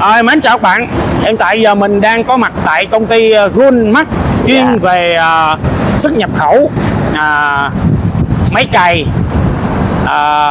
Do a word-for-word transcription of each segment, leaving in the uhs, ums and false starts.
À, mến chào các bạn. Hiện tại giờ mình đang có mặt tại công ty Gunmax chuyên yeah. về uh, xuất nhập khẩu uh, máy cày uh,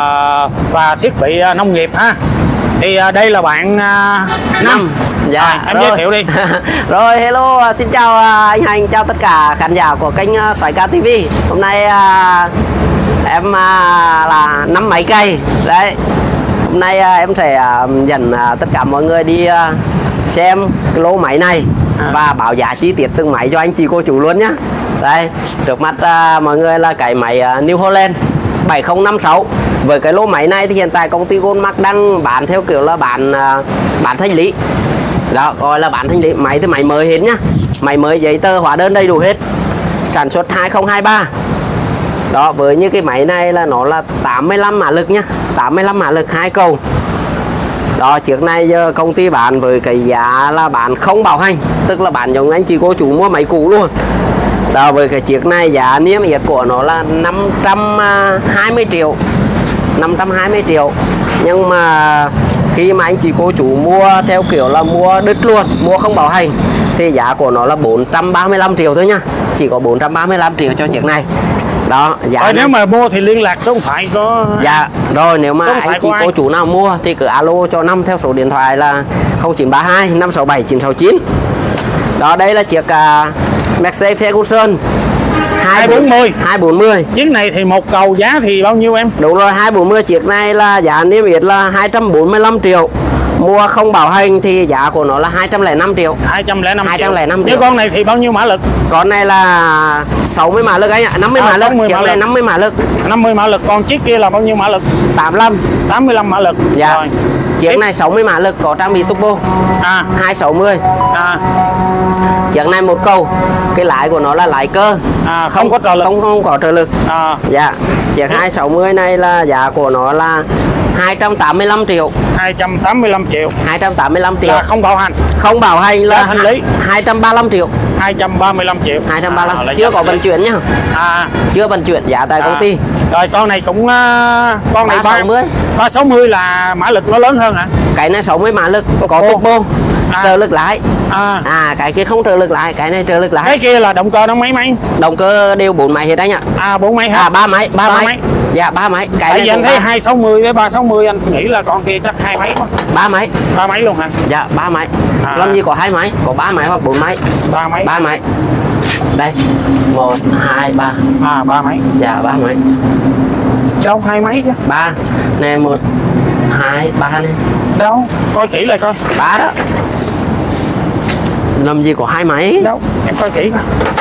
và thiết bị uh, nông nghiệp ha. Thì uh, đây là bạn uh, Năm. Dạ, à, em rồi. giới thiệu đi. Rồi, hello, xin chào anh Hành, chào tất cả khán giả của kênh uh, Xoáy Ca ti vi. Hôm nay uh, em uh, là Năm máy cày. Đấy. Hôm nay uh, em sẽ uh, dẫn uh, tất cả mọi người đi uh, xem cái lô máy này à. và báo giá chi tiết từng máy cho anh chị cô chú luôn nhá. Đây, trước mắt uh, mọi người là cái máy uh, New Holland bảy không năm sáu. Với cái lô máy này thì hiện tại công ty Gunmax đang bán theo kiểu là bán uh, bán thanh lý. Đó, gọi là bán thanh lý. Máy thì máy mới hết nhá. Máy mới, giấy tờ hóa đơn đầy đủ hết. Sản xuất hai không hai ba. Đó, với như cái máy này là nó là tám mươi lăm mã lực nhá, tám mươi lăm mã lực hai cầu. Đó, trước này giờ công ty bán với cái giá là bán không bảo hành, tức là bán giống anh chị cô chú mua máy cũ luôn. Đó, với cái chiếc này giá niêm yết của nó là năm trăm hai mươi triệu, năm trăm hai mươi triệu. Nhưng mà khi mà anh chị cô chú mua theo kiểu là mua đứt luôn, mua không bảo hành thì giá của nó là bốn trăm ba mươi lăm triệu thôi nhá. Chỉ có bốn trăm ba mươi lăm triệu cho chiếc này. Đó, giá rồi nếu mà mua thì liên lạc số điện thoại có. Dạ, rồi nếu mà anh chị cô chú nào mua thì cứ alo cho Năm theo số điện thoại là không chín ba hai năm sáu bảy chín sáu chín. Đó, đây là chiếc uh, Massey Ferguson hai bốn mươi. hai bốn mươi. Chiếc này thì một cầu giá thì bao nhiêu em? Đúng rồi, hai bốn mươi. Chiếc này là giá niêm yết là hai trăm bốn mươi lăm triệu. Mua không bảo hành thì giá của nó là hai trăm lẻ năm triệu. hai trăm lẻ năm hai trăm lẻ năm triệu. Cái con này thì bao nhiêu mã lực? Con này là sáu mươi mã lực anh ạ, năm mươi à, mã lực. Chiếc này năm mươi mã lực. năm mươi mã lực, còn chiếc kia là bao nhiêu mã lực? tám mươi lăm. tám mươi lăm mã lực. Dạ. Rồi. Chiếc này sáu mươi mã lực, có trang bị turbo. À, hai sáu mươi. À. Chiếc này một cầu. Cái lái của nó là lái cơ. À, không, không có trợ lực. Không không có trợ lực. À. Dạ. Chiếc hai sáu mươi này là giá của nó là hai trăm tám mươi lăm triệu. hai trăm tám mươi lăm triệu. hai trăm tám mươi lăm triệu. Là không bảo hành. Không bảo hành là hành lý. hai trăm ba mươi lăm triệu. hai trăm ba mươi lăm triệu. hai trăm ba mươi lăm. À, chưa có vận chuyển nhá. À, chưa vận chuyển giá tại à. công ty. Rồi con này cũng uh, con này ba sáu mươi. ba sáu mươi là mã lực nó lớn hơn hả? Cái này sáu mươi mã lực, có turbo. À. Trợ lực lái. À. à cái kia không trợ lực lái, cái này trợ lực lái. Cái kia là động cơ nó mấy máy? Động cơ đều bốn máy hết anh ạ. À, bốn máy hả? À, ba máy, ba, ba máy. máy. Dạ, ba máy. Cái tại này vì anh thấy hai sáu mươi với ba sáu mươi anh nghĩ là con kia chắc hai máy quá. Ba máy. Ba máy luôn hả? Dạ, ba máy. À. Làm gì có hai máy, có ba máy hoặc bốn máy. Ba máy. Ba máy. Đây. Một, hai, ba. À, ba máy. Dạ, ba máy. Đâu hai máy chứ? Ba. Nè, một, hai, ba này. Đâu? Coi kỹ lại coi. Ba đó. Làm gì có hai máy. Đâu? Em coi kỹ coi.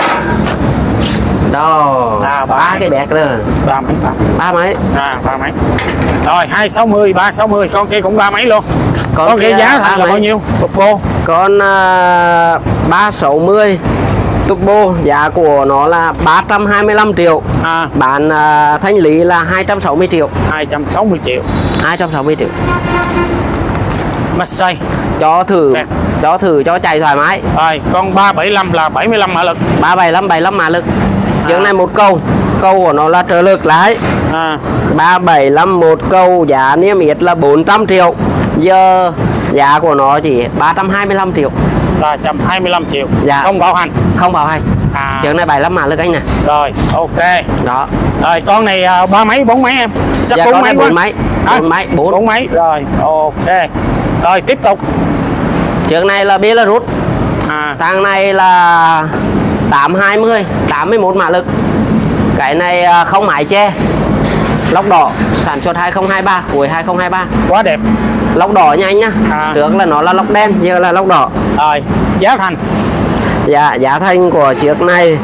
Đó. À, ba, ba cái bẹt rồi. Ba máy. Ba, ba máy. À, ba máy. Rồi, hai sáu mươi, ba sáu mươi, con kia cũng ba máy luôn. Con, con kia giá thành là bao nhiêu? Turbo. Con uh, ba sáu mươi turbo, giá của nó là ba trăm hai mươi lăm triệu. À. Bán uh, thanh lý là hai trăm sáu mươi triệu. hai trăm sáu mươi triệu. hai trăm sáu mươi triệu. Massey. Cho thử. Đẹp. Cho thử cho chạy thoải mái. Rồi, con ba bảy lăm là bảy mươi lăm mã lực. ba bảy lăm, bảy mươi lăm mã lực. À. Chiếc này một cầu. Cầu của nó là trợ lực lái. À. ba bảy lăm một cầu, giá niêm yết là bốn trăm triệu. Giờ giá của nó chỉ ba trăm hai mươi lăm triệu. ba trăm hai mươi lăm triệu. Dạ. Không bảo hành. Không bảo hành. À. Chiếc này bảy mươi lăm mã lực anh nè. Rồi, ok. Đó. Rồi, con này uh, ba máy, bốn máy em. Chắc dạ, bốn con máy. bốn máy. Bốn máy, bốn. Bốn máy. Rồi, ok. Rồi, tiếp tục. Chiếc này là Belarus. À. Thằng này là tám hai mươi, tám mươi mốt mã lực. Cái này không mái che. Lốc đỏ, sản xuất hai không hai ba, cuối hai không hai ba. Quá đẹp. Lốc đỏ nha anh nhá. À. Trước là nó là lốc đen, giờ là lốc đỏ. Rồi, giá thành. Dạ, giá thành của chiếc này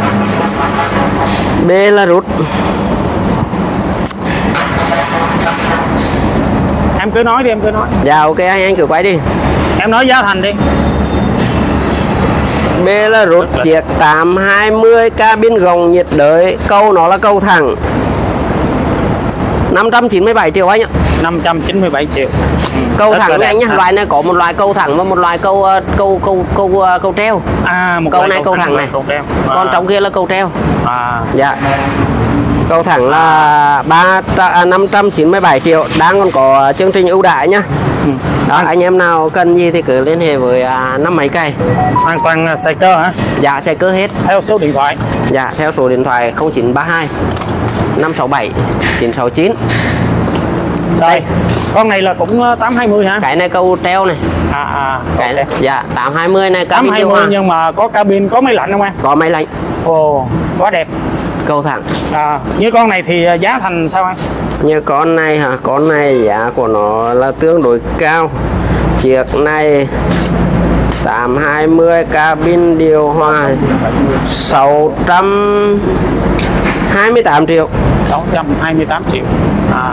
Belarus. Em cứ nói đi, em cứ nói. Dạ, ok anh, anh cứ quay đi. Em nói giá thành đi. Belarus chiếc tám hai mươi cabin gồng nhiệt đới, câu nó là câu thẳng. năm trăm chín mươi bảy triệu anh ạ. năm trăm chín mươi bảy triệu. Câu rất thẳng này anh nhá. Loại này có một loại câu thẳng và một loại câu câu câu câu câu treo. À, một câu này câu thẳng này. câu treo. À. Còn trong kia là câu treo. À. Dạ. Cầu thẳng là ba năm trăm chín mươi bảy triệu, đang còn có chương trình ưu đãi nhá. Ừ. Đó, anh em nào cần gì thì cứ liên hệ với à, năm mấy cây. Hoàn toàn xài cơ hả? Dạ xe cơ hết. Theo số điện thoại. Dạ theo số điện thoại không chín ba hai năm sáu bảy chín sáu chín. Đây, con này là cũng tám hai mươi hả? Cái này câu treo này. À, à Cái okay. dạ tám hai mươi này, tám hai mươi nhưng mà có cabin, có máy lạnh không em? Có máy lạnh. Ồ, quá đẹp. Câu thẳng. À, như con này thì giá thành sao anh? Như con này hả? Con này giá của nó là tương đối cao. Chiếc này tám hai mươi, cabin điều hòa sáu trăm hai mươi tám triệu. sáu trăm hai mươi tám triệu. À.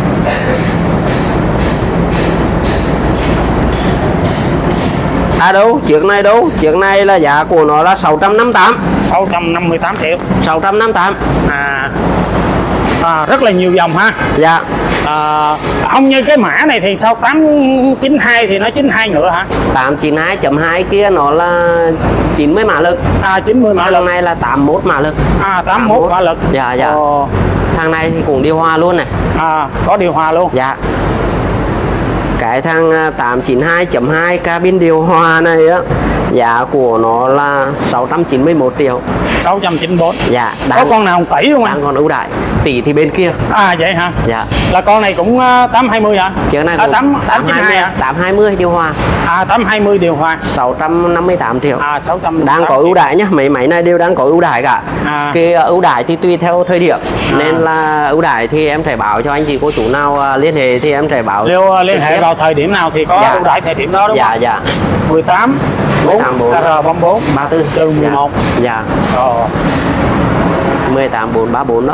À đâu, chiếc này đâu, chiếc này là giá của nó là sáu trăm năm mươi tám. sáu trăm năm mươi tám triệu. sáu trăm năm mươi tám. À. À, rất là nhiều dòng ha. Dạ. À, không như cái mã này thì sao tám chín hai thì nó chín hai nữa hả? tám chín hai chấm hai kia nó là chín mươi mã lực. À chín mươi mã lực. Thằng này là tám mươi mốt mã lực. À tám mươi mốt mã lực. Dạ dạ. Ồ. Thằng này thì cũng điều hòa luôn này. À có điều hòa luôn. Dạ. Cái thằng tám chín hai chấm hai cabin điều hòa này á, giá của nó là sáu trăm chín mươi mốt triệu. sáu trăm chín mươi bốn. Dạ. Có con nào không tỷ không anh? Đang còn ưu đãi. Tỷ thì bên kia. À vậy hả? Dạ. Là con này cũng tám hai mươi hả? Chiếc này à, cũng tám chín hai hả? tám hai mươi điều hòa. À tám hai mươi điều hòa. sáu trăm năm mươi tám triệu. À sáu trăm. Đang có ưu đãi nhá, mấy máy này đều đang có ưu đãi cả. À. Cái ưu đãi thì tùy theo thời điểm. À. Nên là ưu đãi thì em sẽ báo cho anh chị cô chú nào liên hệ thì em sẽ báo. Nếu liên hệ vào thời điểm nào thì có dạ. ưu đãi thời điểm đó đúng dạ, không? Dạ dạ. mười tám mười tám bốn R ba mươi bốn ba mươi tư trừ mười một. Dạ. Ờ. mười tám bốn ba mươi bốn đó.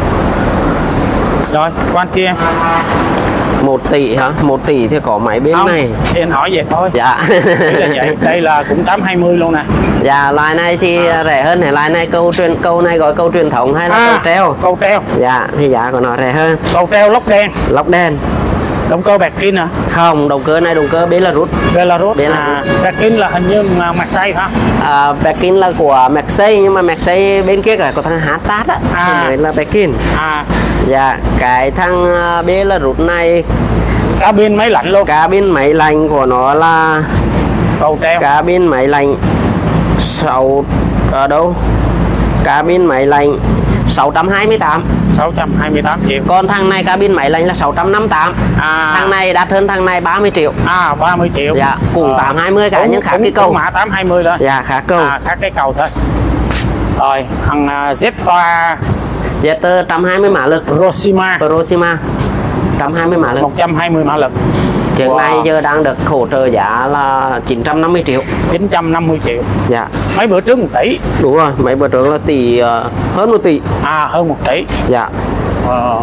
Rồi, quan kia. một tỷ hả? một tỷ thì có máy bên không, này. thì anh hỏi vậy thôi. Dạ. Đây là vậy. Đây là cũng tám hai mươi luôn nè. Dạ, loài này thì à. rẻ hơn. Loài này câu truyền câu này gọi câu truyền thống hay là à, câu treo? Câu treo. Dạ, thì giá của nó rẻ hơn. Câu treo lốc đen. Lốc đen. Động cơ bạc kinh à? Không, động cơ này động cơ Belarus. Belarus. À, bạc kinh là hình như Maxey hả? À, Bekin là của Maxey, nhưng mà Maxey bên kia cả có thằng Hatat á. À. Đấy là Bekin. À. Dạ, cái thằng Belarus này cabin máy lạnh luôn. Cabin máy lạnh của nó là cầu treo. Cabin máy lạnh sáu ở đâu? Cabin máy lạnh sáu trăm hai mươi tám. sáu trăm hai mươi tám triệu. Còn thằng này cabin máy lạnh là sáu trăm năm mươi tám. À. Thằng này đắt hơn thằng này ba mươi triệu. À ba mươi triệu. Dạ, cùng tám hai mươi cả, nhưng khác cái cầu. Mã tám hai mươi thôi. Dạ, khác cầu. À, khác cái cầu thôi. Rồi, thằng uh, Zeta Jetta một trăm hai mươi mã lực. Proxima. Proxima một trăm hai mươi mã lực. một trăm hai mươi mã lực. Chiếc Wow. này giờ đang được hỗ trợ giá là chín trăm năm mươi triệu. chín trăm năm mươi triệu. Dạ. Mấy bữa trước một tỷ. Đúng rồi, mấy bữa trước là tỷ uh, hơn một tỷ. À hơn một tỷ. Dạ. Ờ.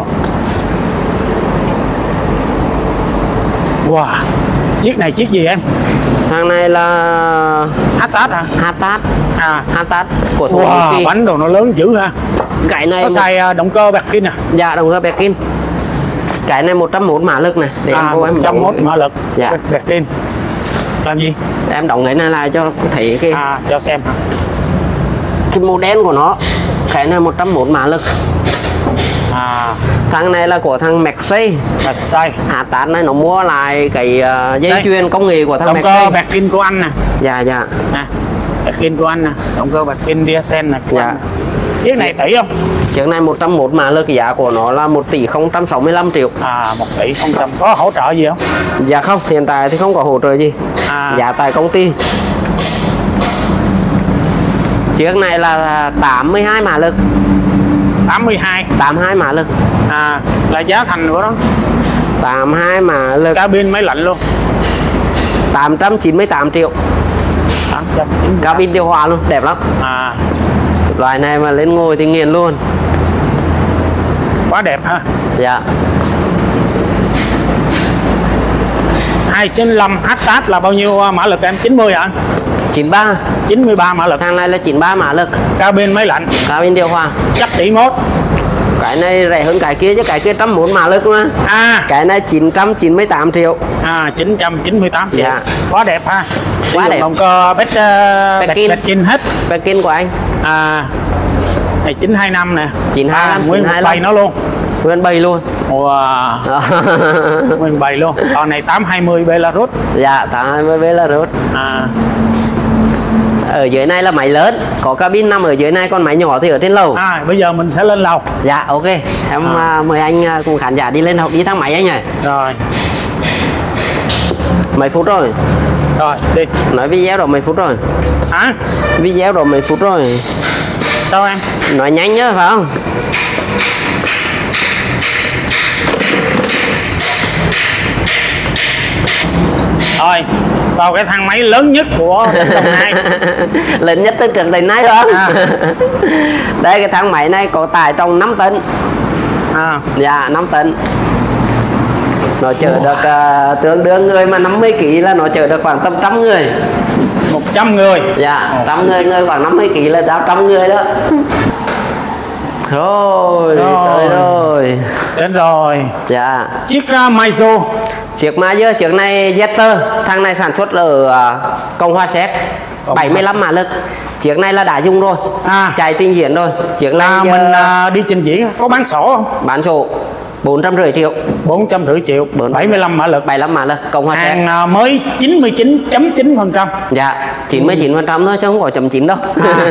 Wow. Chiếc này chiếc gì em? Thằng này là Hatat hả? Hatat. À. Hatat của Thổ Nhĩ Wow, Kỳ. bánh đồ nó lớn dữ ha. Cái này Có một... xài động cơ bạc kinh à? Dạ, động cơ Bekin. Cái này một trăm mốt mã lực này. Để à, em vô em một trăm mốt mã lực. Dạ. Bạc kinh. Làm gì? Em đóng cái này lại cho thấy cái À, cho xem hả? cái màu đen của nó. Cái này một trăm mốt mã lực. À. Thằng này là của thằng Maxey. Maxey. Hatat này nó mua lại cái uh, dây đây. chuyền công nghệ của thằng Động Maxey. cơ bạc kinh của anh nè. Dạ dạ. Nè. Bạc kinh của anh nè. Động cơ bạc kinh diesel nè. Dạ. Chiếc này tỷ không? Chiếc này một trăm mốt mã lực, giá của nó là một tỷ không trăm sáu mươi lăm triệu. À, một tỷ không trăm. Có hỗ trợ gì không? Dạ không, hiện tại thì không có hỗ trợ gì. À. Giá tại công ty. Chiếc này là tám mươi hai mã lực. tám mươi hai. tám mươi hai mã lực. À, là giá thành của nó. tám mươi hai mã lực. Cabin máy lạnh luôn. tám trăm chín mươi tám triệu. tám trăm chín mươi tám. Cabin điều hòa luôn, đẹp lắm. À. Loại này mà lên ngồi thì nghiền luôn. Quá đẹp ha. Dạ. hai chín lăm Hatat là bao nhiêu mã lực em? chín mươi hả? chín mươi ba. chín mươi ba mã lực. Thằng này là chín mươi ba mã lực. Cabin máy lạnh. Cabin điều hòa. Chắc tỷ mốt. Cái này rẻ hơn cái kia chứ, cái kia một trăm mốt mã lực mà. À. Cái này chín trăm chín mươi tám triệu. À, chín trăm chín mươi tám triệu. Dạ. Quá đẹp ha. Quá Sử dụng đẹp. động cơ Bekin. Bekin. Bekin hết. Bekin của anh. À. Này chín hai năm nè. chín hai năm, à, nguyên một bầy nó luôn. Nguyên bầy luôn. Wow. Nguyên bầy luôn. Con này tám hai mươi Belarus. Dạ, tám hai mươi Belarus. À. Ở dưới này là máy lớn, có cabin nằm ở dưới này, còn máy nhỏ thì ở trên lầu. À, bây giờ mình sẽ lên lầu. Dạ, ok. Em à. mời anh cùng khán giả đi lên học đi thang máy anh nhỉ. Rồi. Mấy phút rồi? Rồi, đi. Nói video rồi mấy phút rồi? Hả? Video rồi mấy phút rồi? Sao em? Nói nhanh nhá, phải không? Rồi, vào cái thang máy lớn nhất của Đồng Nai. Lớn nhất từ trước đến nay đó. À. Đây cái thang máy này có tải trọng năm tấn. À. Dạ, năm tấn. Nó chở wow. được uh, tương đương người mà năm mươi ki lô gam là nó chở được khoảng tầm trăm người. một trăm người. Dạ, trăm người, người khoảng năm mươi ki lô gam là trăm người đó. Rồi, rồi, tới rồi. Đến rồi. Dạ. Chiếc uh, Maiso. Chiếc Maiso, chiếc này Jetta, thằng này sản xuất ở uh, Cộng hòa Séc, bảy mươi lăm mã lực. Chiếc này là đã dùng rồi, à. chạy trình diễn rồi. Chiếc này à, uh, mình uh, đi trình diễn có bán sổ không? Bán sổ bốn trăm rưỡi triệu. bốn trăm rưỡi triệu, bảy mươi lăm mã lực. bảy mươi lăm mã lực, Cộng hòa Séc. Hàng uh, mới chín mươi chín phẩy chín phần trăm. Dạ, chín mươi chín phần trăm thôi chứ không có chấm chín đâu.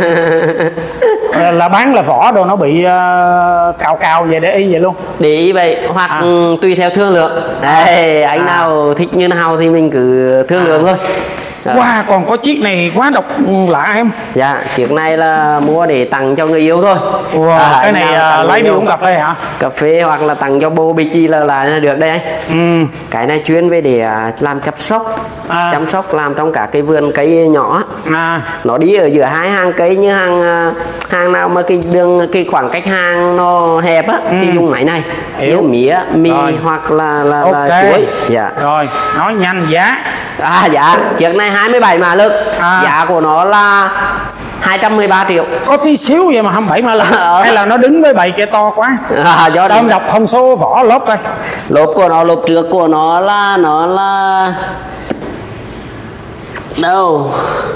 À. Là bán là vỏ đồ nó bị uh, cào cào vậy để ý vậy luôn. Để ý vậy, hoặc à. tùy theo thương lượng. Đây, anh à. nào thích như nào thì mình cứ thương lượng thôi. Wow, còn có chiếc này quá độc lạ em. Dạ, chiếc này là mua để tặng cho người yêu thôi. Wow, à, cái này uh, lấy đi uống cà phê hả? Cà phê hoặc là tặng cho bố bị chi là là được đây anh. Ừ. Cái này chuyên về để làm chăm sóc, à. chăm sóc làm trong cả cái vườn cây nhỏ. À. Nó đi ở giữa hai hàng cây, như hàng hàng nào mà cái đường cái khoảng cách hàng nó hẹp á, ừ. thì dùng máy này. Hiểu. Như mía, mì rồi. hoặc là là, okay. là chuối. Dạ. Rồi, nói nhanh giá. À dạ, chiếc này hai mươi bảy mã lực, à. giá của nó là hai trăm mười ba triệu. Có tí xíu vậy mà hai mươi bảy mã lực. Ờ. Hay là nó đứng với bầy kia to quá? À, do đó. Đọc thông số vỏ lốp đây. Lốp của nó, lốp trước của nó là nó là đâu?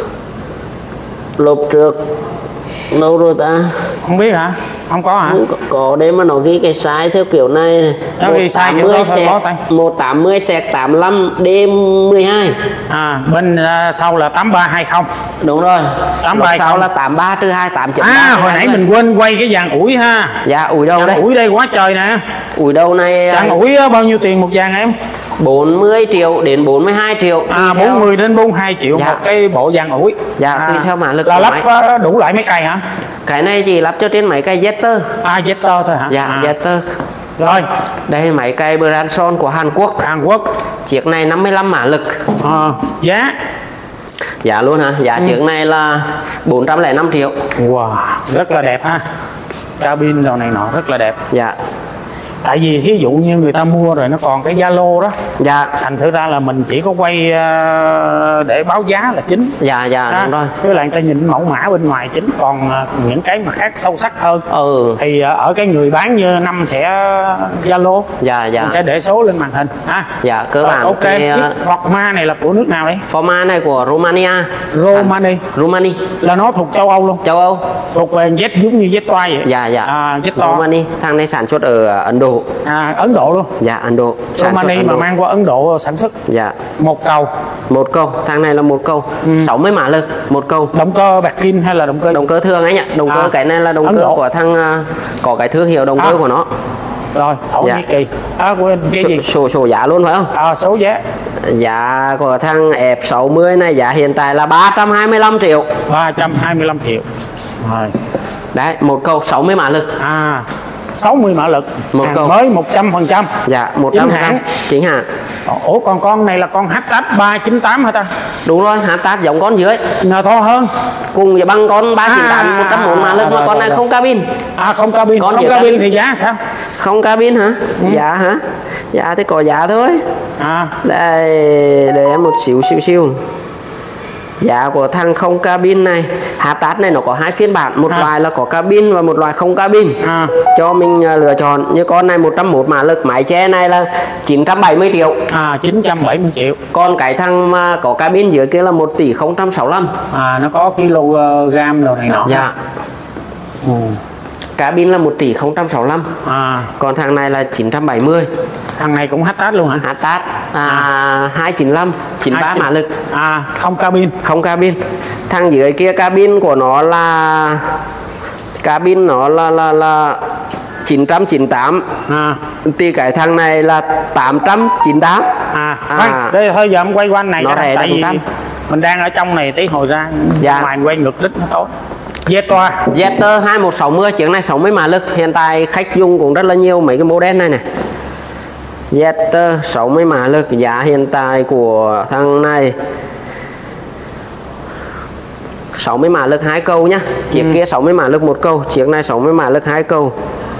Lốp trước đâu rồi ta? Không biết hả? Không có hả? Không có, có đây mà nó ghi cái size theo kiểu này. Nó ghi size kiểu đó thôi, có tay. một tám mươi xẹt tám mươi lăm D mười hai. À, bên uh, sau là tám ba hai không. Đúng rồi. tám ba hai không sau là tám ba trừ hai tám chấm ba. À, hồi nãy mình quên quay cái dàn ủi ha. Dạ, ủi đâu đây? Ủi đây quá trời nè. Ủi đâu này? Dàn ủi bao nhiêu tiền một dàn em? bốn mươi triệu đến bốn mươi hai triệu. À, bốn mươi đến bốn mươi hai triệu dạ. một cái bộ dàn ủi. Dạ, à. tùy theo mã lực. Là lắp máy. Đủ loại mấy cây hả? Cái này chỉ lắp cho trên mấy cây Jetta. À, Jetta thôi hả? Dạ, à. Jetta. Rồi. Đây mấy cây Branson của Hàn Quốc. Hàn Quốc. Chiếc này năm mươi lăm mã lực. À, giá. Dạ luôn hả? Giá ừ. chiếc này là bốn trăm lẻ năm triệu. Wow, rất là đẹp ha. Cabin đồ này nọ rất là đẹp. Dạ. Tại vì thí dụ như người ta mua rồi nó còn cái Zalo đó. Dạ. Thành thử ra là mình chỉ có quay uh, để báo giá là chính. Dạ dạ à, đúng rồi. Với lại người ta nhìn mẫu mã bên ngoài chính, còn uh, những cái mà khác sâu sắc hơn ừ. thì uh, ở cái người bán như năm sẽ Zalo. Dạ dạ. Mình sẽ để số lên màn hình ha. Dạ cơ bản. Ok. Cái, chiếc Forma này là của nước nào đấy? Forma này của Romania. Romania. Romania. Là nó thuộc châu Âu luôn. Châu Âu. Thuộc về Z giống như Z toa vậy. Dạ dạ. À, Z to. Romania. Thằng này sản xuất ở Ấn Độ. À, Ấn Độ luôn. Dạ, Ấn Độ. Romania mà mang qua Ấn Độ sản xuất. Dạ. Một cầu. Một cầu. Thằng này là một cầu. Ừ. sáu mươi mã lực, một cầu. Động cơ bạc kim hay là động cơ? Động cơ thường anh ạ. Động à. cơ cái này là động Ấn cơ Độ. Của thằng có cái thương hiệu động à. cơ của nó. Rồi, Thổ Nhĩ Kỳ. À, quên cái gì? Số số giá luôn phải không? À, số giá. Giá của thằng F sáu mươi này giá hiện tại là ba trăm hai mươi lăm triệu. ba trăm hai mươi lăm triệu. Rồi. Đấy, một cầu sáu mươi mã lực. À, sáu mươi mã lực. Một hàng cầu mới một trăm phần trăm. Dạ, một trăm phần trăm chính hãng. Ủa còn con này là con hát ét ba chín tám hả ta? Đúng rồi, hát ét giống con dưới. Nó to hơn. Cùng với bằng con ba chín tám à, một trăm một mã lực, mà con này không cabin. À, không cabin. Con không cabin, cabin thì giá sao? Không cabin hả? Ừ. Giá hả? Giá thì có giá thôi. À. Đây, để em một xíu xíu xíu. Giá của thằng không cabin này, hát ét này nó có hai phiên bản, một à. loại là có cabin và một loại không cabin. À. Cho mình uh, lựa chọn. Như con này một trăm một mã lực, mái che này là chín trăm bảy mươi triệu. À, chín trăm bảy mươi triệu. Còn cái thằng mà có cabin dưới kia là một tỷ không trăm sáu mươi lăm. À, nó có kg rồi này nọ. Dạ. Ừ. cabin là một tỷ không trăm sáu mươi lăm. À, Còn thằng này là chín trăm bảy mươi. thằng này cũng hát tát luôn hả? hát tát à, hai chín lăm, chín mươi ba mã lực. À, không cabin. Không cabin. Thằng dưới kia cabin của nó là cabin nó là là là chín trăm chín mươi tám. À, Thì cái thằng này là tám trăm chín mươi tám. à, À. à. Đây, thôi giờ em quay quanh này Nó cho rẻ tại đồng vì tâm. mình đang ở trong này tí hồi ra Dạ. ngoài quay ngược đích nó tối. Jetta Jetta hai một sáu mươi, chiếc này sáu mươi mã lực. Hiện tại khách dùng cũng rất là nhiều mấy cái model này này. Jetta sáu mươi mã lực. Giá hiện tại của thằng này sáu mươi mã lực hai cầu nhá. Chiếc Ừ. kia sáu mươi mã lực một cầu, chiếc này sáu mươi mã lực hai cầu.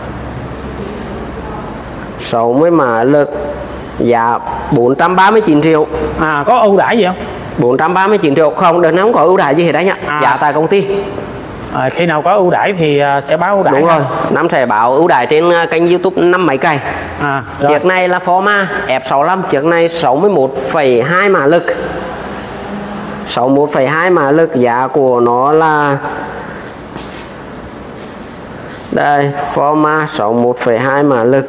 sáu mươi mã lực, giá bốn trăm ba mươi chín triệu. à, có ưu đãi gì không? bốn trăm ba mươi chín triệu. Không, đợt này không có ưu đãi gì hết đấy nhá. À. Giá tại công ty. À, khi nào có ưu đãi thì à, sẽ báo ưu đãi. Đúng ha? rồi, năm sẽ báo ưu đãi trên uh, kênh YouTube năm máy cày. À, rồi. Chiếc này là Forma F sáu mươi lăm, chiếc này sáu mươi mốt phẩy hai mã lực. sáu mươi mốt phẩy hai mã lực, giá của nó là đây, Forma sáu mươi mốt phẩy hai mã lực.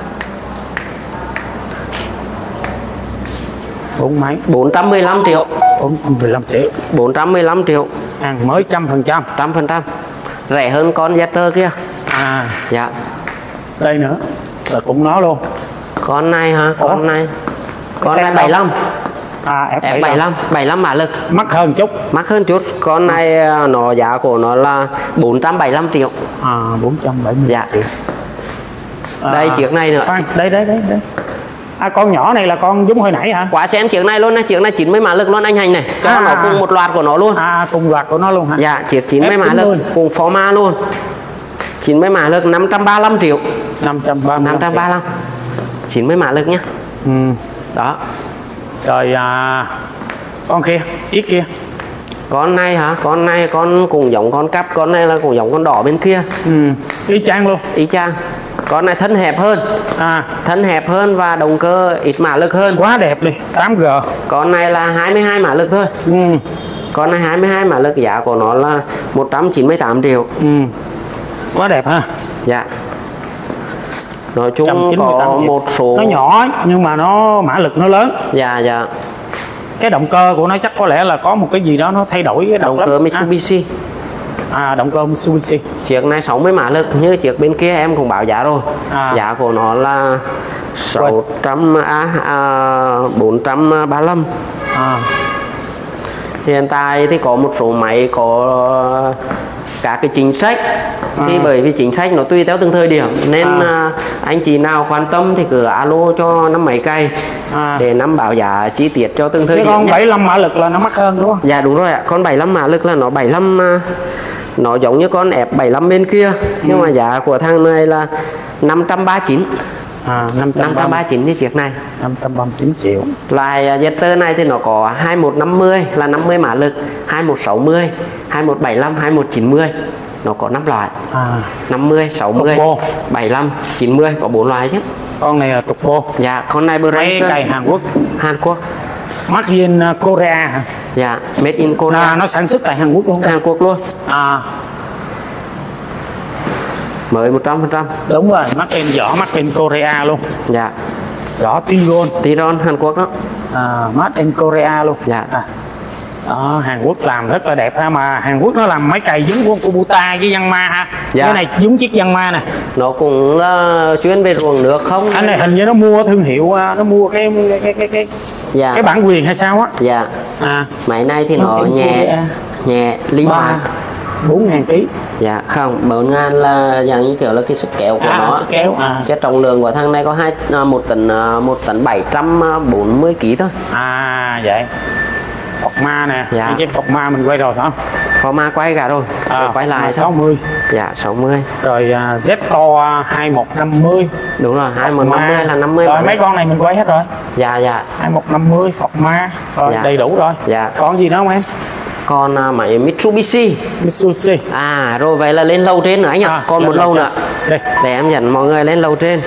Bốn mấy? bốn trăm mười lăm triệu. bốn trăm mười lăm triệu. bốn trăm mười lăm triệu, Hàng mới trăm phần trăm. một trăm phần trăm. Rẻ hơn con Jetta kia. À, Dạ. đây nữa là cũng nó luôn. Con này hả? Con Ủa? này. Con Cái này tem bảy mươi đâu? lăm. À, F F bảy mươi bảy mươi lăm, bảy mươi lăm mã lực. mắc hơn chút. Mắc hơn chút. Con này à, nó giá của nó là bốn trăm bảy mươi lăm triệu. À, bốn trăm bảy mươi Dạ. triệu. À, Đây chiếc này nữa. khoan, đây đây đây đây. À, con nhỏ này là con giống hồi nãy hả? Quá xem chiếc này luôn này, chiếc này chín mươi mã lực luôn anh Hành này. Cho À. nó cùng một loạt của nó luôn. À, cùng loạt của nó luôn hả? Dạ, chiếc chín mươi F mã chín mươi. lực cùng Forma luôn. chín mươi mã lực năm trăm ba mươi lăm triệu. năm trăm ba mươi lăm năm trăm ba mươi lăm. chín mươi mã lực nhá. Ừ. Đó. Rồi à, con kia, chiếc kia. Con này hả? Con này con cùng giống con cắp, con này là cùng giống con đỏ bên kia. Ừ. Y chang luôn. Y chang. Con này thân hẹp hơn. À, Thân hẹp hơn và động cơ ít mã lực hơn. quá đẹp đi, tám G. Con này là hai mươi hai mã lực thôi. Ừ. Con này hai mươi hai mã lực, giá của nó là một trăm chín mươi tám triệu. Ừ. Quá đẹp ha. Dạ. Nói chung một trăm chín mươi tám có triệu. một số. Nó nhỏ nhưng mà nó mã lực nó lớn. Dạ dạ. Cái động cơ của nó chắc có lẽ là có một cái gì đó nó thay đổi cái Động lắm. cơ Mitsubishi. À, động cơ Mitsubishi. Chiếc này sáu mươi mã lực, như chiếc bên kia em cũng báo giá rồi. À. Giá của nó là sáu trăm à, à, bốn trăm ba mươi lăm. À, Hiện tại thì có một số máy có các cái chính sách. Thì À. bởi vì chính sách nó tùy theo từng thời điểm nên À. à, anh chị nào quan tâm thì cứ alo cho năm máy cày à. để năm báo giá chi tiết cho từng thời Cái điểm con nhé. bảy mươi lăm mã lực là nó mắc hơn đúng không? Dạ đúng rồi ạ, con bảy mươi lăm mã lực là nó bảy mươi lăm à, nó giống như con F bảy mươi lăm bên kia. Nhưng mà giá của thằng này là năm trăm ba mươi chín. À, năm năm trăm ba mươi chín như chiếc này. năm trăm ba mươi chín triệu. Loại Jetta này thì nó có hai một năm mươi là năm mươi mã lực, hai một sáu mươi, hai một bảy mươi lăm, hai một chín mươi. Nó có năm loại. À, năm mươi, sáu mươi, Turbo. bảy mươi lăm, chín mươi, có bốn loại chứ. con này là turbo. Dạ, con này Máy Branson cày Hàn Quốc. Hàn Quốc. Made in Korea hả? Dạ, made in À, Korea. nó sản xuất tại Hàn Quốc luôn. Hàn Quốc luôn. À, Mới một trăm phần trăm. đúng rồi, made in vỏ made in Korea luôn. Dạ, Vỏ Tigon. Tiron Hàn Quốc đó. À, made in Korea luôn. Dạ. À. Đó, Hàn Quốc làm rất là đẹp ha, mà Hàn Quốc nó làm máy cày giống của Kubota với Yanmar ha. Dạ. Cái này giống chiếc Yanmar nè. Nó cũng uh, chuyên về ruộng nước không? Anh này hình như nó mua thương hiệu, à, nó mua cái cái cái cái cái, Dạ. cái bản quyền hay sao á. Dạ. À, Máy này thì Nó nó cũng nhẹ, Korea. nhẹ, linh hoạt. bốn ngàn ký. Dạ, không, bốn ngàn là dạng như kiểu là cái sức kéo của À, nó. sức kéo. À, Chứ trọng lượng của thằng này có hai à, một tấn à, một tấn bảy trăm bốn mươi ký thôi. à vậy. Phọc ma nè. Dạ. Cái phọc ma mình quay rồi phải không? Forma quay cả rồi. À, Rồi quay lại sáu thôi. mươi. Dạ, sáu mươi. Rồi à, Jetta hai một năm mươi. Đúng rồi, hai một năm mươi là năm mươi. Rồi mấy con này mình quay hết rồi. Dạ dạ. hai một năm mươi Phọc ma. Rồi Dạ. đầy đủ rồi. Dạ. Còn gì nữa không em? Còn à, máy Mitsubishi. Mitsubishi. À rồi vậy là lên lầu trên nữa anh ạ. À, Còn lên một lầu lầu trên. nữa. Đây. Để em dẫn mọi người lên lầu trên.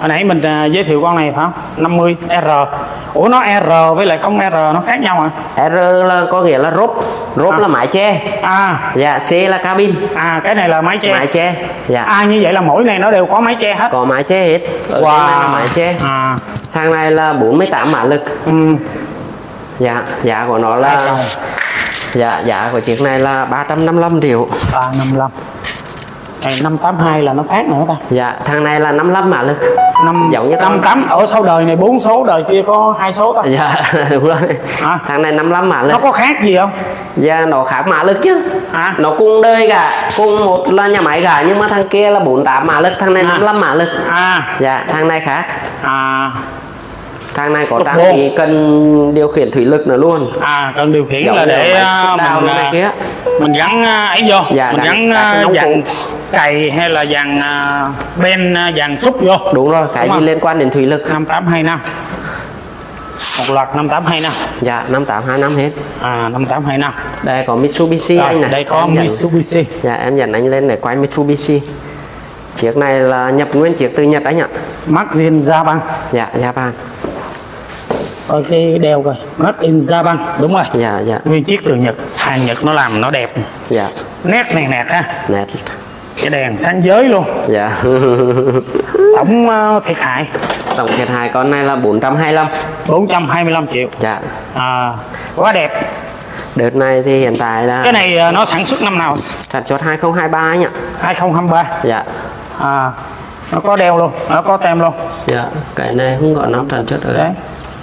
Hồi nãy mình uh, giới thiệu con này phải không? năm mươi R. Ủa nó R với lại không R nó khác nhau hả? R là có nghĩa là rốp, rốp à. là mái che. À. Dạ, C là cabin. À, cái này là mái che. Mái che. Dạ. À, như vậy là mỗi này nó đều có mái che hết. Có mái che hết. Ở wow. này là mái che. À. Thằng này là bốn mươi tám mã lực. Ừ. Dạ, giá của nó là dạ, giá của chiếc này là ba trăm năm mươi lăm triệu. ba trăm năm mươi lăm. Này năm tám hai là nó khác nữa ta. Dạ, thằng này là năm mươi lăm mã lực. năm giống như năm tám ở sau đời này bốn số, đời kia có hai số ta. Dạ, đúng rồi. À. Thằng này năm mươi lăm mã lực. Nó có khác gì không? Dạ, nó khác mã lực chứ. À. Nó cùng đời cả, cùng một là nhà máy cả, nhưng mà thằng kia là bốn mươi tám mã lực, thằng này à. năm mươi lăm mã lực. À. Dạ, thằng này khác. À. Thằng này có trang bị cần điều khiển thủy lực nữa luôn. À, cần điều khiển là để uh, mình uh, kia. mình gắn uh, ấy vô. Dạ, mình gắn uh, dàn cày hay là dàn uh, ben uh, dàn xúc vô. Đúng rồi, cái đúng gì liên quan đến thủy lực. Năm tám hai năm. Một loạt năm tám hai năm. Dạ, năm tám hai năm hết. À, năm tám hai năm. Đây có Mitsubishi rồi, anh này. Đây có em Mitsubishi. Dẫn, dạ, em dẫn anh lên để quay Mitsubishi. Chiếc này là nhập nguyên chiếc từ Nhật anh ạ. Made in Japan. Dạ, Japan. Ở cái đeo coi, Made in Japan, đúng rồi. Dạ, dạ. Nguyên chiếc từ Nhật, hàng Nhật nó làm nó đẹp. Dạ. Nét này nẹt ha. Nét. Cái đèn sáng giới luôn. Dạ. Tổng uh, thiệt hại. Tổng thiệt hại con này là bốn trăm hai mươi lăm. bốn trăm hai mươi lăm triệu. Dạ. À, quá đẹp. Đợt này thì hiện tại là cái này uh, nó sản xuất năm nào? Sản xuất hai không hai ba anh ạ. hai không hai ba. Dạ. À, nó có đeo luôn, nó có tem luôn. Dạ, cái này không có năm sản xuất ở đấy.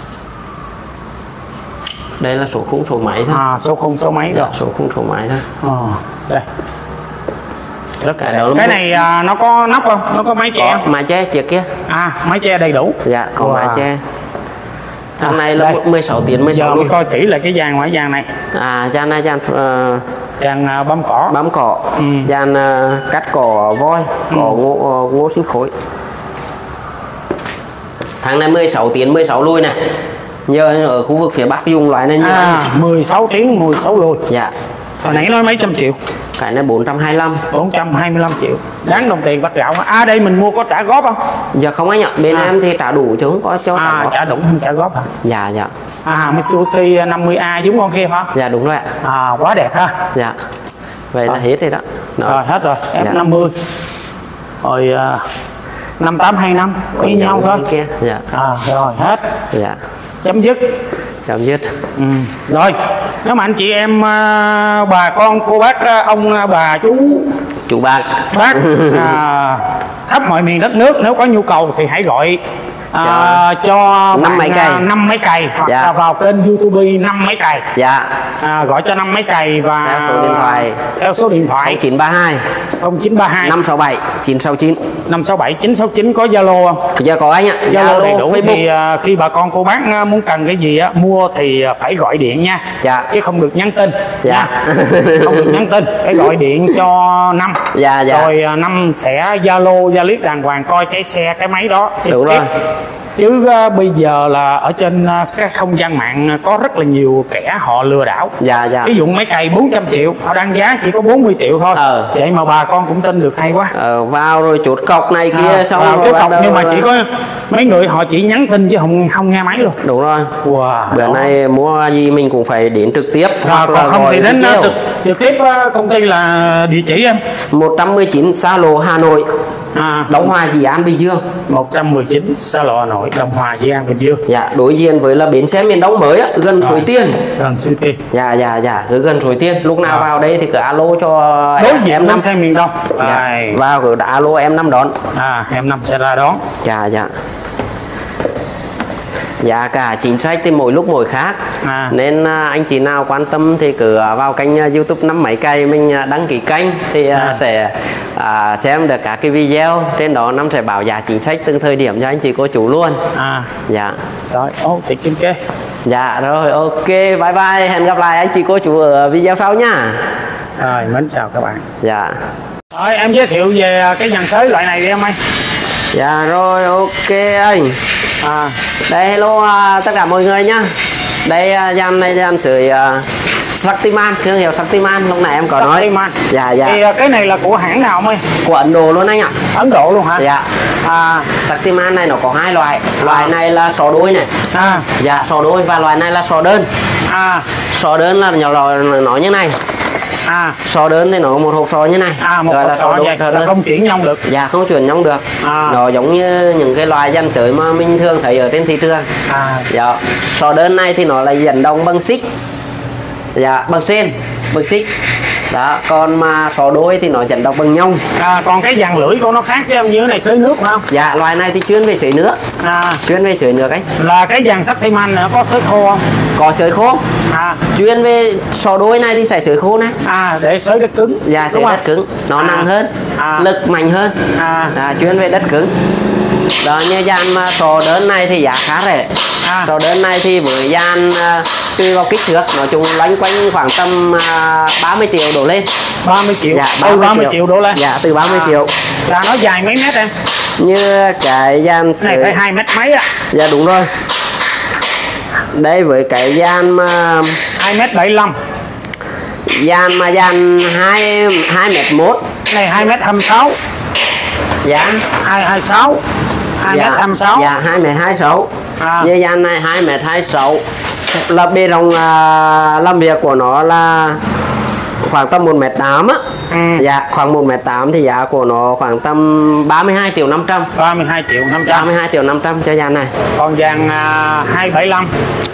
Đây là số khung số máy thôi. À, số khung số máy dạ, rồi. Số khung số máy thôi. À, đây. Rất cái, cái này à, nó có nắp không? Nó có mái che. Có, mái che chiếc kia. À, mái che đầy đủ. Dạ, có wow. mái che. Thằng à, này là đây. mười sáu tiếng mười sáu. Giờ mình coi kỹ lại cái dàn mái dàn này. À, dàn này dàn uh, dàn uh, bấm cỏ. Bấm cỏ. Ừ. Dàn uh, cắt cỏ voi, cỏ ừ. ngô, uh, ngô sinh khối. Thằng này mười sáu tiếng mười sáu lui này. Giờ ở khu vực phía Bắc dùng loại này như à, mười sáu tiếng mười sáu lùi. Dạ. Hồi nãy nói mấy trăm triệu. Cái này bốn trăm hai mươi lăm. bốn trăm hai mươi lăm triệu. Đáng đồng tiền vắt gạo. À, đây mình mua có trả góp không? Dạ không anh ạ. Bên à. em thì trả đủ chứ không có cho trả à, góp. Trả đủ không trả góp hả? Dạ dạ. À, Mitsubishi năm mươi A giống con kia hả? Dạ đúng rồi ạ. À, quá đẹp ha. Dạ. Vậy à. là hết rồi đó. Đó. Rồi hết rồi. F năm mươi. Dạ. Rồi uh, năm tám hai năm y nhau thôi. Kia. Dạ. À, rồi hết. Dạ. Chấm dứt. Chấm dứt. Ừ. Rồi, nếu mà anh chị em bà con cô bác ông bà chú chú bác bác à, khắp mọi miền đất nước nếu có nhu cầu thì hãy gọi à, dạ. cho năm máy cày năm máy cày hoặc dạ. là vào kênh YouTube năm máy cày. Dạ. À, gọi cho năm máy cày và theo số điện thoại theo số điện thoại không chín ba hai không chín ba hai năm sáu bảy chín sáu chín năm sáu bảy chín sáu chín. Có Zalo không? Dạ có anh ạ. Zalo đầy đủ. Facebook. Thì uh, khi bà con cô bác muốn cần cái gì á mua thì phải gọi điện nha. Dạ. Chứ không được nhắn tin. Dạ. Nha. Không được nhắn tin, phải gọi điện cho Năm. Dạ dạ. Rồi uh, Năm sẽ Zalo Gia Liết đàng hoàng coi cái xe cái máy đó. Đúng rồi. Chứ uh, bây giờ là ở trên uh, các không gian mạng có rất là nhiều kẻ họ lừa đảo. Dạ dạ. Ví dụ máy cày bốn trăm triệu họ đăng giá chỉ có bốn mươi triệu thôi. Ờ. Vậy mà bà con cũng tin được, hay quá. Ờ, vào rồi chốt cọc này kia à, xong vào rồi chốt cọc nhưng mà chỉ có mấy người họ chỉ nhắn tin chứ không không nghe máy luôn. Đúng rồi. Wow. Bữa nay mua gì mình cũng phải đến trực tiếp. À, còn không thì đến trực, trực tiếp công ty là địa chỉ em một trăm mười chín Xa Lộ Hà Nội. À, Đông Hòa Dĩ An Bình Dương. một trăm mười chín Xa Lộ Hà Nội, Đông Hòa Dĩ An Bình Dương. Dạ, đối diện với là bến xe miền Đông mới á, gần Suối Tiên. Gần Suối Tiên. Dạ dạ dạ, cứ gần Suối Tiên. Lúc nào à. vào đây thì cứ alo cho đối diện em bến xe miền Đông. Dạ. Vào cứ đã alo em Năm đón. À, em Năm sẽ ra đón. Dạ dạ. Dạ cả chính sách thì mỗi lúc mỗi khác. À. Nên anh chị nào quan tâm thì cứ vào kênh YouTube Năm Máy Cày mình đăng ký kênh thì à. sẽ à, xem được các cái video trên đó. Năm sẽ bảo giá chính sách từng thời điểm cho anh chị cô chú luôn. À. Dạ. Rồi, ô thì kim kê. Dạ rồi, ok, bye bye, hẹn gặp lại anh chị cô chú ở video sau nha. Rồi, mến chào các bạn. Dạ. Rồi, em giới thiệu về cái dàn xới loại này đi em ơi. Dạ rồi, ok anh. À, đây hello uh, tất cả mọi người nhá. Đây uh, dàn này dàn sưởi uh, Shaktiman, thương hiệu Shaktiman lúc này em có Shaktiman. nói. Dạ dạ. Thì cái này là của hãng nào mới? Của Ấn Độ luôn anh ạ. Ấn Độ luôn hả? Dạ. À. Shaktiman này nó có hai loại. Loại À. này là sò đôi này. À. Dạ sò đôi, và loại này là sò đơn. À. Sò đơn là nhỏ lò nó như này. À. Sò đơn thì nó một hộp sò như này. À, một rồi hộp là sò đôi, vậy sò là đơn. không chuyển nhông được. Dạ không chuyển nhông được. À. Nó giống như những cái loài danh sởi mà mình thường thấy ở trên thị trường. À. Dạ. Sò đơn này thì nó là dẫn động bằng xích. Dạ bằng sen, bằng xích. Đó, còn mà sò đôi thì nó dẫn động bằng nhông. À, còn cái dàn lưỡi của nó khác chứ em, như cái này xới nước phải không? Dạ loài này thì chuyên về sưởi nước. À. Chuyên về sưởi nước ấy. Là cái dàn Shaktiman nữa có xới khô không? Có sưởi khô. À. Chuyên về sò đôi này thì sẽ sưởi khô này. À, để xới đất cứng. Dạ sưởi đất cứng, nó À. nặng hơn, À. lực mạnh hơn. À. À, chuyên về đất cứng. Đó, như dàn mà sò đơn này thì giá khá rẻ. À. Sò đơn này thì với dàn uh, tùy vào kích thước nói chung loanh quanh khoảng tầm uh, ba mươi triệu đổ lên. ba mươi triệu. Dạ Từ ba mươi triệu đổ lên. Dạ từ ba mươi À. triệu. Là nó dài mấy mét em? Như cái dàn Này sưởi. phải hai mét mấy á. Dạ đúng rồi. Đây với cái dàn mà hai mét bảy mươi lăm. dàn mà dàn hai hai mét một. Này hai mét hai mươi sáu. Dạ. hai hai sáu. hai mét hai mươi sáu. Dạ hai mét hai mươi sáu. À. Như dàn này hai mét hai mươi sáu. Là bề rộng uh, làm việc của nó là khoảng tầm một mét tám á. Ừ. Dạ khoảng một mét tám thì giá của nó khoảng tầm ba mươi hai triệu năm trăm. ba mươi hai triệu năm ba trăm. mươi hai triệu năm trăm cho dàn này. Còn dàn à, hai bảy lăm.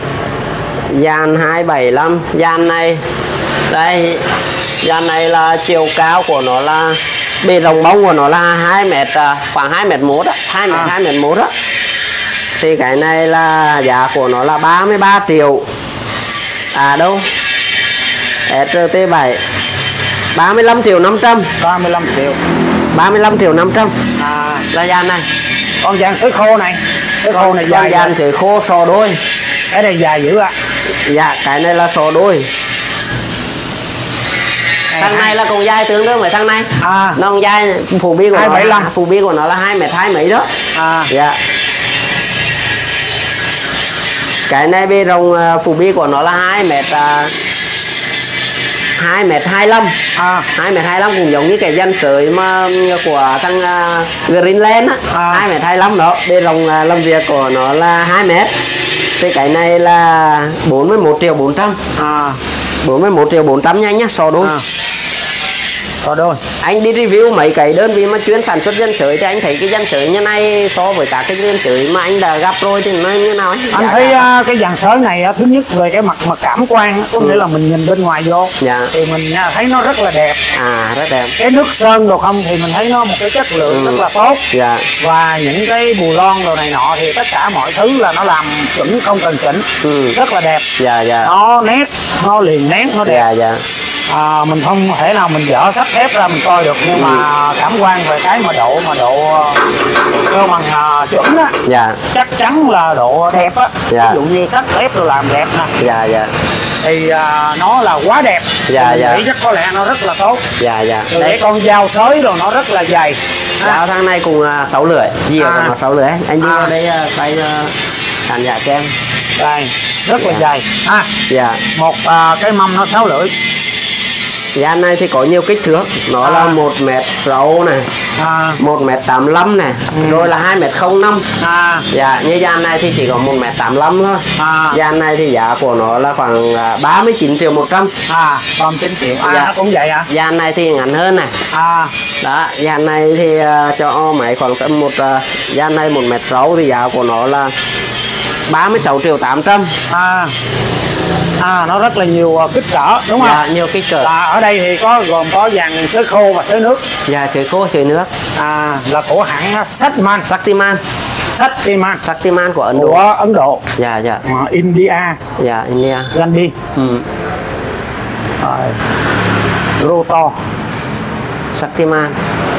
Dàn hai bảy lăm, dàn này đây, dàn này là chiều cao của nó là bề rộng bông của nó là hai mét, khoảng hai mét một á, hai mét À. hai mét một á. Thì cái này là giá của nó là ba mươi ba triệu. À đâu? ét tê bảy ba mươi lăm triệu năm trăm. ba mươi lăm triệu. ba mươi lăm triệu năm trăm. À. Là dàn này. Còn dàn sới khô này. Sới khô này dài. Còn dàn rồi. sưởi khô sò đôi. Cái này dài dữ ạ. Dạ cái này là sò đôi. Thằng này là cũng dài tương đương với thằng này. À. Nó cũng dài, phù bi của hai nó bảy lăm. là, phù bi của nó là hai mét hai mấy đó. À. Dạ. Cái này bề rộng uh, phù bi của nó là hai mét uh, hai mét hai mươi lăm. À. hai mét hai mươi lăm cũng giống như cái dàn sưởi mà của thằng uh, Greenland á. À. hai mét hai mươi lăm đó. Bề rộng uh, làm việc của nó là hai mét. Thì cái này là bốn mươi mốt triệu bốn trăm. À. bốn mươi mốt triệu bốn trăm nhanh nhá, sò đôi. À. Sò đôi. Anh đi review mấy cái đơn vị mà chuyên sản xuất dàn sưởi thì anh thấy cái dàn sưởi như này so với các cái dàn sưởi mà anh đã gặp rồi thì nó như nào ấy? Anh Dạ, thấy dạ. uh, cái dàn sới này uh, thứ nhất về cái mặt mà cảm quan, có nghĩa là mình nhìn bên ngoài vô Dạ. thì mình uh, thấy nó rất là đẹp. À rất đẹp. Cái nước sơn đồ không thì mình thấy nó một cái chất lượng Ừ. rất là tốt. Dạ. Và những cái bù lon đồ này nọ thì tất cả mọi thứ là nó làm chuẩn không cần chỉnh. Ừ. Rất là đẹp. Dạ dạ. Nó nét, nó liền nét, nó đẹp. Dạ dạ. À, mình không thể nào mình dở sắt thép ra mình coi được, nhưng mà cảm quan về cái mà độ mà độ cơ bằng uh, chuẩn á, Dạ. chắc chắn là độ đẹp á. Dạ. Ví dụ như sắt thép tôi làm đẹp nè Dạ dạ. thì à, nó là quá đẹp. Dạ, Mình dạ. nghĩ chắc có lẽ nó rất là tốt. Dạ dạ. Rồi cái con dao sới rồi nó rất là dày. Dao thằng này cùng uh, sáu lưỡi, dìa À. của nó sáu lưỡi. Anh đi À. vào đây uh, quay uh, khán giả cho em. Đây, rất là Dạ. dày. À, Dạ. một à, cái mâm nó sáu lưỡi. Dàn này thì có nhiều kích thước, nó À. là một mét sáu này, À, một mét tám mươi lăm này, Ừ. rồi là hai mét không năm. à, Dạ, như dàn này thì chỉ có một mét tám mươi lăm thôi. à, Dàn này thì giá của nó là khoảng à, ba mươi chín triệu một trăm. à, ba mươi chín triệu. À, Dạ. nó cũng vậy hả? Dàn này thì ngắn hơn này. À, Đó, dàn này thì à, cho máy khoảng tầm một à, dàn này một mét sáu thì giá của nó là ba mươi sáu triệu tám trăm. à, à, nó rất là nhiều à, kích cỡ đúng không? Dạ, nhiều kích cỡ. Là ở đây thì có gồm có dàn sới khô và sới nước. Dạ, sưởi khô sưởi nước. À, là của hãng Shaktiman. Shaktiman. Shaktiman Shaktiman của Ấn Độ. của Ấn Độ. Dạ dạ. À, India, Dạ, India. Gandhi, Ừ. rồi, Roto, Shaktiman.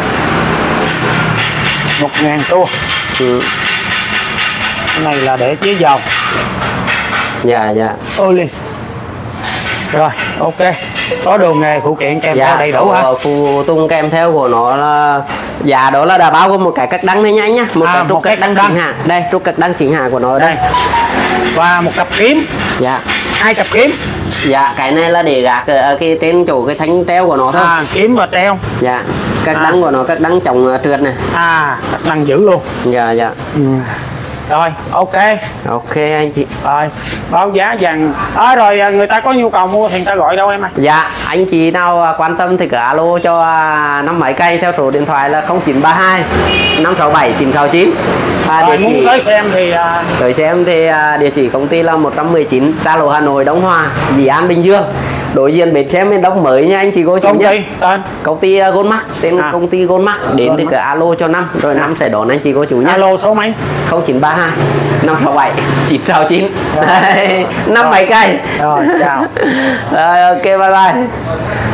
một ngàn tua. Ừ. Cái này là để chế dầu. Dạ dạ. Oli. Rồi, ok. Có đồ nghề phụ kiện kèm theo Dạ, đầy đủ hả? có phụ tùng kèm theo của nó là dạ đó là đã bao gồm một cái cắt đăng này nha anh nhá, một À, cái một trục cái cắt đăng cắt đăng. chỉnh hạ. Đây, trục cắt đăng chỉnh hạ của nó ở đây. Đây. Và một cặp kiếm, Dạ. hai cặp kiếm. Dạ, cái này là để gạt ở cái trên chỗ cái thanh treo của nó thôi. À, kiếm và treo. Dạ, các À. đăng của nó, các đăng chống trượt này. À, đang giữ luôn. Dạ, dạ. Ừ. Rồi, ok. Ok anh chị. Rồi, báo giá vàng. À, rồi người ta có nhu cầu mua thì người ta gọi đâu em ơi? Dạ, anh chị nào quan tâm thì cứ alo cho năm máy cây theo số điện thoại là không chín ba hai năm sáu bảy chín sáu chín. Và Rồi, địa muốn chỉ tới xem thì à, tới xem thì à, địa chỉ công ty là một trăm mười chín xa lộ Hà Nội Đông Hòa, Dĩ An, Bình Dương. Đối diện bến xe miền Đông mới nha anh chị cô chú công nhé. ty tên. Công ty uh, Goldmark, tên À. công ty Goldmark. Đến thì cứ alo cho năm rồi năm sẽ đón anh chị cô chú nhé. Alo số mấy? không chín ba hai năm sáu bảy chín sáu chín. Rồi. Năm máy cây. Rồi, chào. Rồi, ok, bye bye.